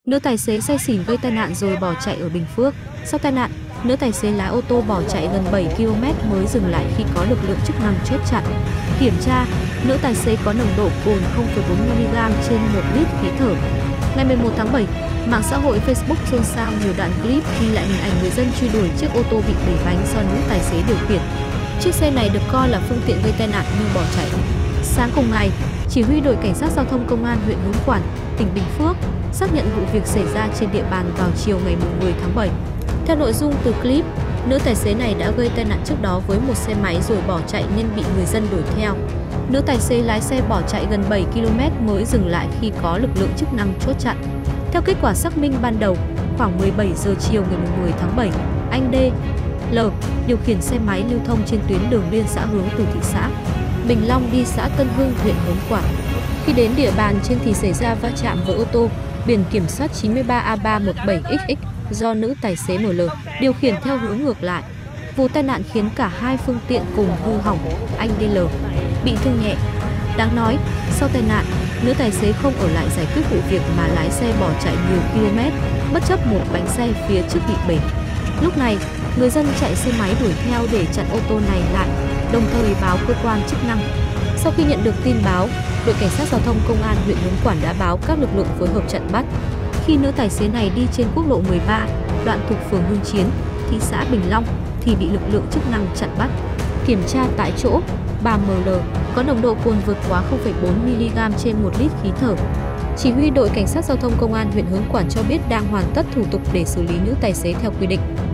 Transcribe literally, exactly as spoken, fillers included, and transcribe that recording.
Nữ tài xế say xỉn gây tai nạn rồi bỏ chạy ở Bình Phước. Sau tai nạn, nữ tài xế lái ô tô bỏ chạy gần bảy ki lô mét mới dừng lại khi có lực lượng chức năng chốt chặn. Kiểm tra, nữ tài xế có nồng độ cồn không phẩy bốn mi-li-gam trên một lít khí thở. Ngày mười một tháng bảy, mạng xã hội Facebook xôn xao nhiều đoạn clip ghi lại hình ảnh người dân truy đuổi chiếc ô tô bị đẩy bánh do nữ tài xế điều khiển. Chiếc xe này được coi là phương tiện gây tai nạn nhưng bỏ chạy. Sáng cùng ngày, chỉ huy đội cảnh sát giao thông công an huyện Hớn Quản, tỉnh Bình Phước xác nhận vụ việc xảy ra trên địa bàn vào chiều ngày mười tháng bảy. Theo nội dung từ clip, nữ tài xế này đã gây tai nạn trước đó với một xe máy rồi bỏ chạy nên bị người dân đuổi theo. Nữ tài xế lái xe bỏ chạy gần bảy ki lô mét mới dừng lại khi có lực lượng chức năng chốt chặn. Theo kết quả xác minh ban đầu, khoảng mười bảy giờ chiều ngày mười tháng bảy, anh D. L. điều khiển xe máy lưu thông trên tuyến đường liên xã hướng từ thị xã Bình Long đi xã Tân Hưng, huyện Hớn Quản. Khi đến địa bàn trên thì xảy ra va chạm với ô tô biển kiểm soát chín mươi ba A ba một bảy X X do nữ tài xế em lờ điều khiển theo hướng ngược lại. Vụ tai nạn khiến cả hai phương tiện cùng hư hỏng, anh đê lờ bị thương nhẹ. Đáng nói, sau tai nạn, nữ tài xế không ở lại giải quyết vụ việc mà lái xe bỏ chạy nhiều km, bất chấp một bánh xe phía trước bị bể. Lúc này, người dân chạy xe máy đuổi theo để chặn ô tô này lại, đồng thời báo cơ quan chức năng. Sau khi nhận được tin báo, đội cảnh sát giao thông công an huyện Hớn Quản đã báo các lực lượng phối hợp chặn bắt. Khi nữ tài xế này đi trên quốc lộ mười ba, đoạn thuộc phường Hưng Chiến, thị xã Bình Long thì bị lực lượng chức năng chặn bắt. Kiểm tra tại chỗ, bà em lờ có nồng độ cồn vượt quá không phẩy bốn mi-li-gam trên một lít khí thở. Chỉ huy đội cảnh sát giao thông công an huyện Hớn Quản cho biết đang hoàn tất thủ tục để xử lý nữ tài xế theo quy định.